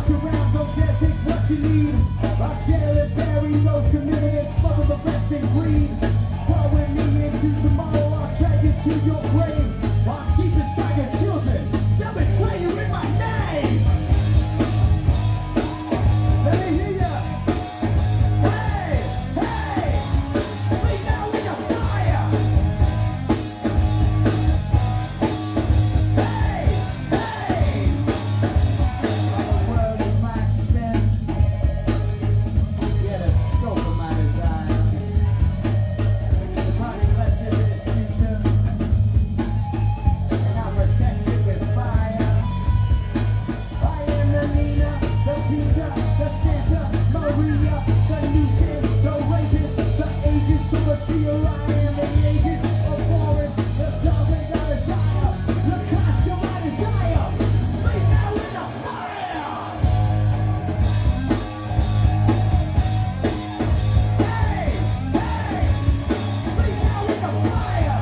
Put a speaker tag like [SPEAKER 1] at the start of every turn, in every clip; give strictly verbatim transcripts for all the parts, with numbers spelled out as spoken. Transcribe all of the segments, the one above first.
[SPEAKER 1] fuck around, don't dare take what you need. I'll jail and bury those committed and smother the best in greed. Following me into tomorrow, I'll drag you to your grave. I'm deep inside your children, they'll betray you in my name. Let me hear ya. Hey, hey, sleep now in the fire. Hey, hey. The world is my expense. Get a scope of my desire. The body blessed in this future, and I'll protect it with fire. I am the Nina, the Peter, the Santa Maria, the Newton, the rapist, the agents of the C I A. I am the agents of Boris, the Dublin, the desire, the Costco, my desire. Sleep now in the fire. Hey, hey, sleep now in the fire.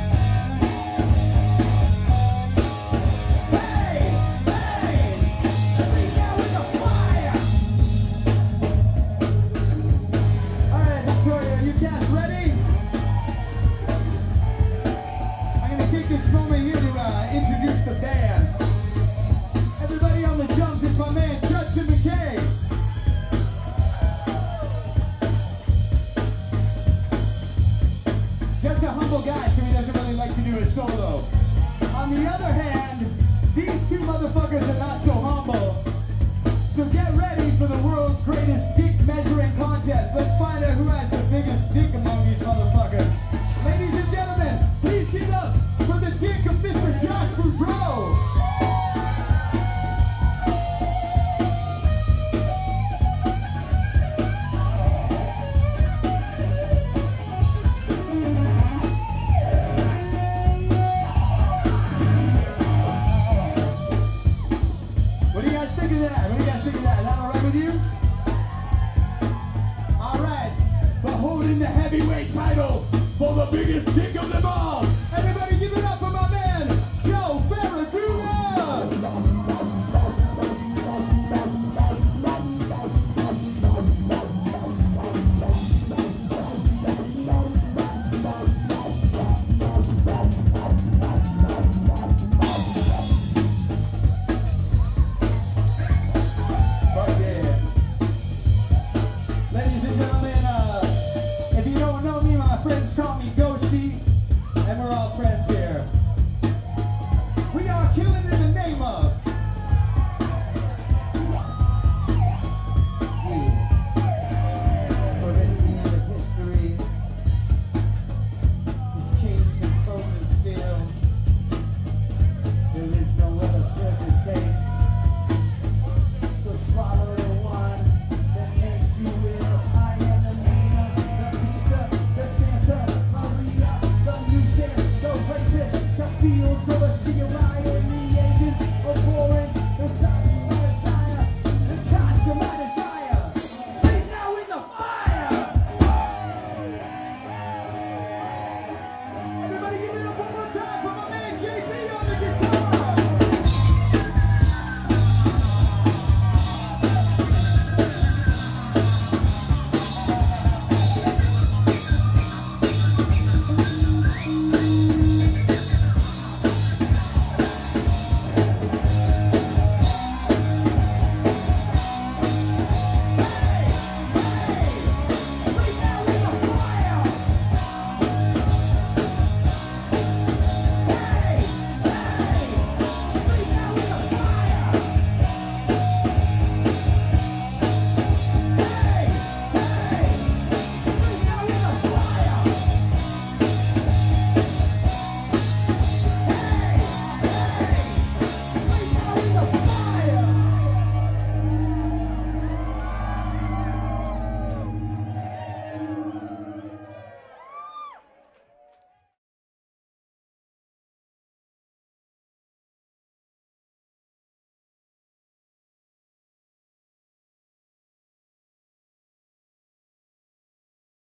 [SPEAKER 1] Hey, hey, sleep now in the fire. All right, Victoria, you guys ready? I'm gonna take this moment here to uh, introduce the band. Everybody on the drums is my man Judson McKay. Judd's a humble guy, so he doesn't really like to do a solo. On the other hand, these two motherfuckers are not so humble. So get ready for the world's greatest dick measuring contest. Let's find out who has the biggest dick among these motherfuckers. Ladies and gentlemen, please give it up for the dick of Mister Josh Boudreau. What do you guys think of that? What do you guys think of that? Is that all right with you? All right, but holding the heavyweight title for the biggest dick of them all. Everybody give it up for my man, Joe Ferraguna.